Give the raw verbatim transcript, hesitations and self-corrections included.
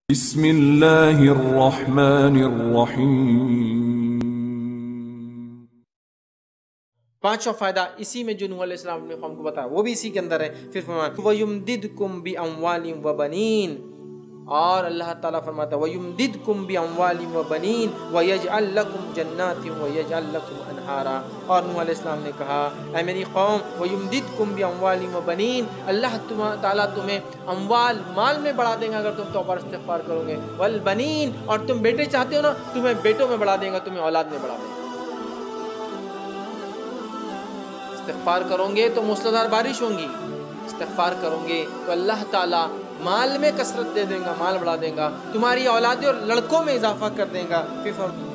बिस्मिल्लाहिर्रहमानिर्रहीम। पांचवा फायदा इसी में जो नूह अलैहिस्सलाम ने कौम को बताया वो भी इसी के अंदर है। फिर फरमाया वयुमदिदकुम बि अमवालिन व बनीन, और अल्लाह ताला फरमाता है वयुमदिदकुम बि अमवालिन व बनीन व यजअल लकुम जन्नातिन व यजअल लकुम अनहारा। और नूह अलैहिस्सलाम ने कहा ऐ मेरी कौम वयुमदिदकुम बि अमवालिन व बनीन, अल्लाह ताला तुम्हें अमवाल माल में बढ़ा देगा अगर तुम तौबा इस्तिगफार करोगे, वल बनीन, और तुम बेटे चाहते हो ना तुम्हें बेटों में बढ़ा देगा, तुम्हें औलाद में बढ़ा देगा। इस्तिगफार करोगे तो मूसलाधार बारिश होंगी, इस्तिगफार करोगे तो अल्लाह ताला माल में कसरत दे देगा, माल बढ़ा देगा, तुम्हारी औलादे और लड़कों में इजाफा कर देगा। फिर